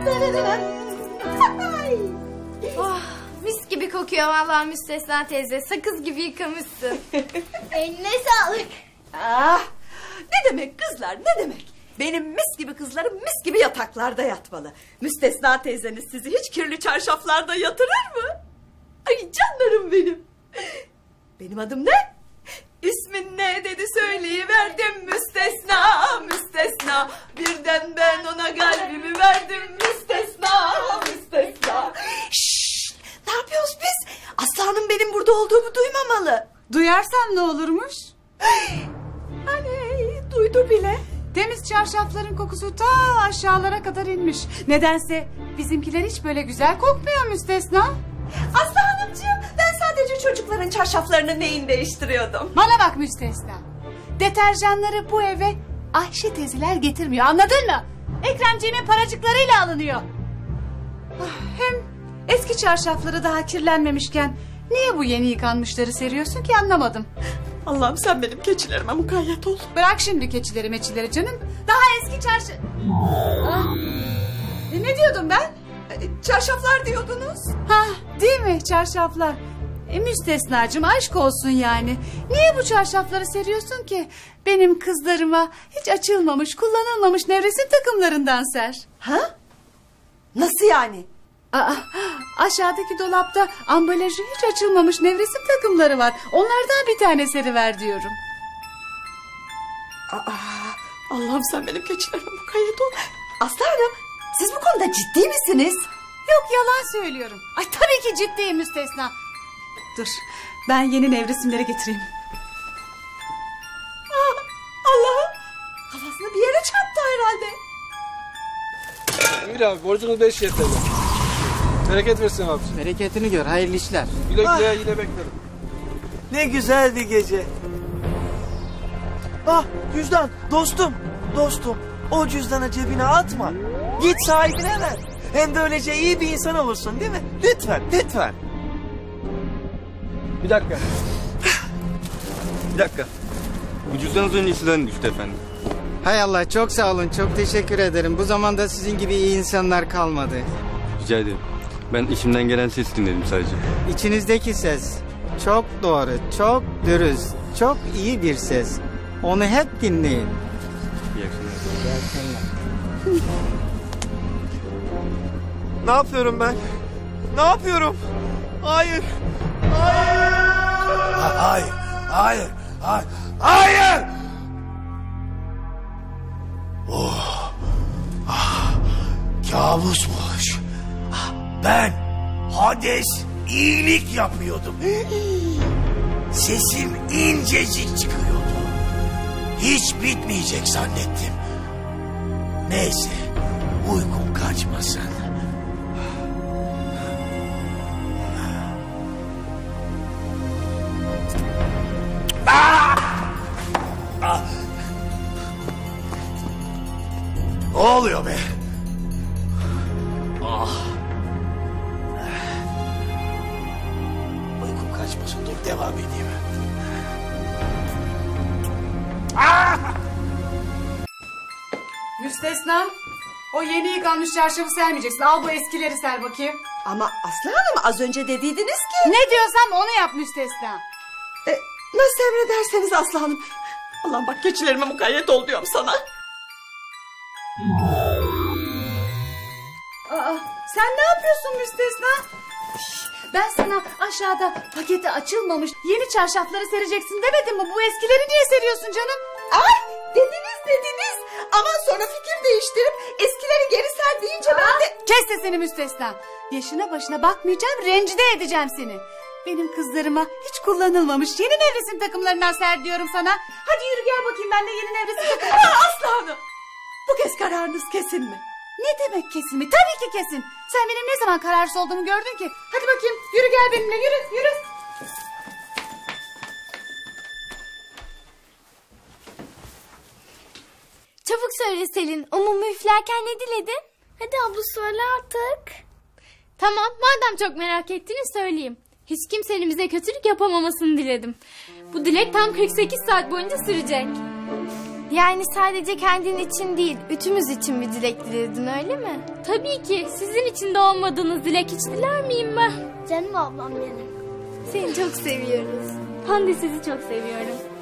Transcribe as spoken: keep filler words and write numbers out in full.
Oh, mis gibi kokuyor vallahi Müstesna teyze. Sakız gibi yıkamışsın. Eline sağlık. Ah, ne demek kızlar, ne demek? Benim mis gibi kızlarım mis gibi yataklarda yatmalı. Müstesna teyzeniz sizi hiç kirli çarşaflarda yatırır mı? Ay canlarım benim. Benim adım ne? İsmin ne dedi söyleyiverdim. Müstesna, müstesna. Birden ben ona kalbimi verdim. Müstesna, müstesna. Şşş, ne yapıyoruz biz? Aslanım benim burada olduğumu duymamalı. Duyarsam ne olurmuş? Hani duydu bile. Temiz çarşafların kokusu ta aşağılara kadar inmiş. Nedense bizimkiler hiç böyle güzel kokmuyor Müstesna. Aslı Hanımcığım, ben sadece çocukların çarşaflarının neyini değiştiriyordum. Bana bak Müstesna. Deterjanları bu eve Ayşe teyzeler getirmiyor, anladın mı? Ekremciğimin paracıklarıyla alınıyor. Hem eski çarşafları daha kirlenmemişken niye bu yeni yıkanmışları seriyorsun ki, anlamadım. Allah'ım sen benim keçilerime mukayyet ol. Bırak şimdi keçileri meçileri canım. Daha eski çarşı... Ah. E, ne diyordum ben? Çarşaflar diyordunuz. Ha, değil mi çarşaflar? E, Müstesnacığım aşk olsun yani. Niye bu çarşafları seriyorsun ki? Benim kızlarıma hiç açılmamış, kullanılmamış nevresim takımlarından ser. Ha? Nasıl yani? Aa, aşağıdaki dolapta ambalajı hiç açılmamış nevresim takımları var. Onlardan bir tane seriver diyorum. Aa, Allah'ım sen benim keçilerime mukayyet ol. Aslı Hanım, siz bu konuda ciddi misiniz? Yok, yalan söylüyorum. Ay tabii ki ciddiyim Müstesna. Dur, ben yeni nevresimleri getireyim. Aa, Allah'ım, kafasını bir yere çarptı herhalde. Emir abi borcunuz beş Y T L. Bereket versin abi. Bereketini gör, hayırlı işler. Güle güle, Ah. yine beklerim. Ne güzel bir gece. Ah cüzdan dostum dostum, o cüzdanı cebine atma. Git sahibine ver. Hem böylece iyi bir insan olursun değil mi? Lütfen lütfen. Bir dakika. Bir dakika. Bu cüzdan az önce sizden düştü efendim. Hay Allah, çok sağ olun, çok teşekkür ederim. Bu zamanda sizin gibi iyi insanlar kalmadı. Rica ederim. Ben içimden gelen ses dinledim sadece. İçinizdeki ses çok doğru, çok dürüst, çok iyi bir ses. Onu hep dinleyin. İyi akşamlar. Ne yapıyorum ben? Ne yapıyorum? Hayır. Hayır. Hayır. Hayır. Hayır. Hayır. Oh. Ah. Kabusmuş. Ah, ben Hades iyilik yapıyordum. Sesim incecik çıkıyordu. Hiç bitmeyecek zannettim. Neyse, uykum kaçmasın. Ah! Ah! Ne oluyor be? Ah! Uykum kaçmasın, dur devam edeyim. Ah! Müstesna, o yeni yıkanmış çarşafı sermeyeceksin. Al bu eskileri ser bakayım. Ama Aslı Hanım, az önce dediydiniz ki... Ne diyorsam onu yap Müstesna. E, nasıl emrederseniz Aslı Hanım. Allah'ım bak, keçilerime mukayyet ol diyorum sana. Aa, sen ne yapıyorsun Müstesna? Ben sana aşağıda paketi açılmamış yeni çarşafları sereceksin demedim mi? Bu eskileri niye seriyorsun canım? Ay, dediniz dediniz. Ama sonra fikir değiştirip eskileri geri ser deyince Aa, ben de... Kes sesini Müstesna. Yaşına başına bakmayacağım, rencide edeceğim seni. Benim kızlarıma hiç kullanılmamış yeni nevresim takımlarından ser diyorum sana. Hadi yürü gel bakayım, ben de yeni nevresim takımları... Aslı Hanım, bu kez kararınız kesin mi? Ne demek kesin mi? Tabii ki kesin. Sen benim ne zaman kararsız olduğumu gördün ki. Hadi bakayım, yürü gel benimle, yürü yürü. Çabuk söyle Selin. O mumu üflerken ne diledin? Hadi abla söyle artık. Tamam, madem çok merak ettiniz söyleyeyim. Hiç kimsenin bize kötülük yapamamasını diledim. Bu dilek tam kırk sekiz saat boyunca sürecek. Yani sadece kendin için değil, ütümüz için bir dilek diledin öyle mi? Tabii ki. Sizin için de olmadığınız dilek hiç diler miyim ben? Canım ablam benim. Seni çok seviyoruz. Ben de sizi çok seviyorum.